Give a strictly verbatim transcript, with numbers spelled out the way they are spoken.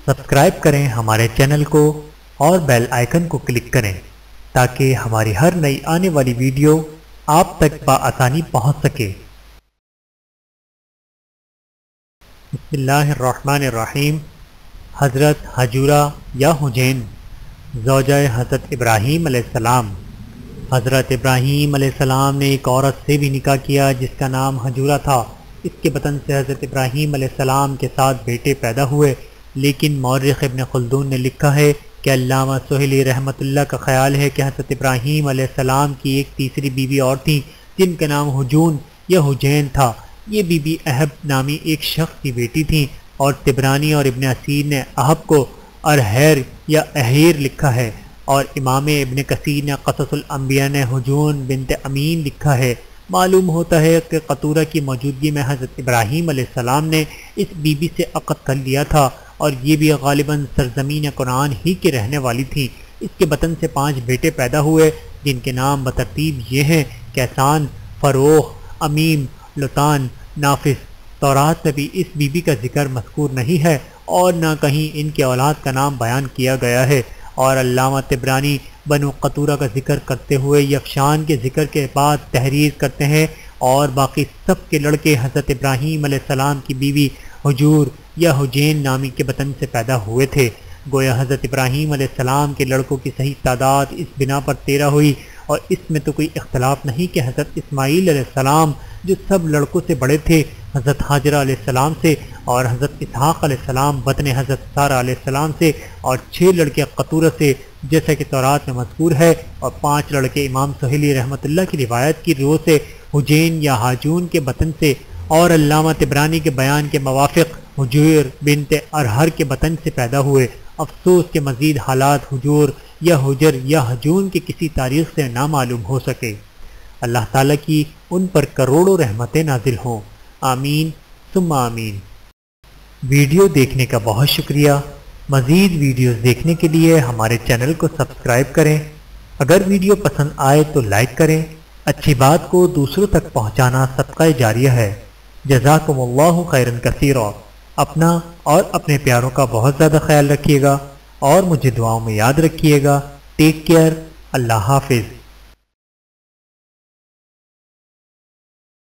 Subscribe کریں ہمارے channel کو اور بیل آئیکن کو کلک کریں تاکہ ہماری ہر نئی آنے والی ویڈیو آپ تک بآسانی پہنچ سکے۔ بسم اللہ الرحمن الرحیم۔ حضرت حجورہ یا حجین زوجہ حضرت ابراہیم علیہ السلام۔ حضرت ابراہیم علیہ السلام نے ایک عورت سے بھی نکاح کیا جس کا نام حجورہ تھا۔ اس کے بطن سے حضرت ابراہیم علیہ السلام کے ساتھ بیٹے پیدا ہوئے، لیکن مورخ ابن خلدون نے لکھا ہے کہ علامہ سہیلی رحمۃ اللہ کا خیال ہے کہ حضرت ابراہیم علیہ السلام کی ایک تیسری بیوی اور تھی جن کا نام حجون یا حجین تھا۔ یہ بی بی اہب نامی ایک شخص کی بیٹی تھی، اور طبرانی اور ابن اسیر نے اہب کو ارہیر یا اہیر لکھا ہے، اور امام ابن کثیر نے قصص الانبیاء نے حجون بنت امین لکھا ہے۔ معلوم ہوتا ہے کہ قطورہ کی موجودگی میں حضرت ابراہیم علیہ السلام نے اس بی بی سے عقد کر لیا تھا، اور یہ بھی غالباً سرزمین کنعان ہی کی رہنے والی تھی۔ اس کے بطن سے پانچ بیٹے پیدا ہوئے جن کے نام بترتیب یہ ہیں: کیسان، فروخ، امیم، لطان، نافس۔ تورات میں بھی اس بی بی کا ذکر مذکور نہیں ہے اور نہ کہیں ان کے اولاد کا نام بیان کیا گیا ہے، اور علامہ طبرانی بنو قطورہ کا ذکر کرتے ہوئے یکشان کے ذکر کے بعد تحریر کرتے ہیں، اور باقی سب کے لڑکے حضرت ابراہیم علیہ السلام کی بیوی حجور یا حجین نامی کے بطن سے پیدا ہوئے تھے۔ گویا حضرت ابراہیم علیہ السلام کے لڑکوں کی صحیح تعداد اس بنا پر تیرہ ہوئی، اور اس میں تو کوئی اختلاف نہیں کہ حضرت اسماعیل علیہ السلام جو سب لڑکوں سے بڑے تھے، حضرت حاجرہ علیہ السلام سے، اور حضرت اسحاق علیہ السلام بطن حضرت سارہ علیہ السلام سے، اور چھ لڑکے قطورہ سے جیسا کہ تورات میں مذکور ہے، اور پانچ لڑکے امام سہیلی رحمۃ اللہ کی روایت کی روح سے حجین یا حاجون کے بطن سے، اور علامہ طبرانی کے بیان کے موافق حجور بنت ارہر کے بطن سے پیدا ہوئے۔ افسوس کے مزید حالات حجور یا حجر یا حجون کی کسی تاریخ سے نہ معلوم ہو سکے۔ اللہ تعالیٰ کی ان پر کروڑوں رحمتیں نازل ہوں، آمین ثم آمین۔ ویڈیو دیکھنے کا بہت شکریہ۔ مزید ویڈیوز دیکھنے کے لیے ہمارے چینل کو سبسکرائب کریں۔ اگر ویڈیو پسند آئے تو لائک کریں۔ اچھی بات کو دوسروں تک پہنچانا صدقہ جاریہ ہے۔ جزاکم اللہ خیرا کثیرا۔ اپنا اور اپنے پیاروں کا بہت زیادہ خیال رکھیے گا، اور مجھے دعاؤں میں یاد رکھیے گا۔ Take care. اللہ حافظ۔